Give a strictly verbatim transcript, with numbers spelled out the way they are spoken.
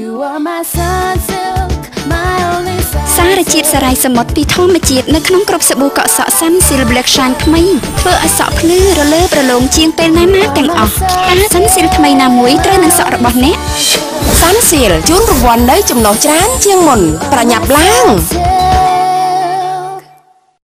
សារជាតិសារ៉ៃសមុទ្រពីធម្មជាតិនៅក្នុងគ្រាប់សាប៊ូកក់សក់ Sunsil Black Shine ថ្មីធ្វើឲ្យសក់ភ្លឺរលើប្រឡងជាងពេលណាណាទាំងអស់តើ Sunsil ថ្មីណាមួយត្រូវនឹងសក់របស់អ្នក Sunsil ជូនរង្វាន់នៅចំណុះច្រើនជាងមុនប្រញាប់ឡើង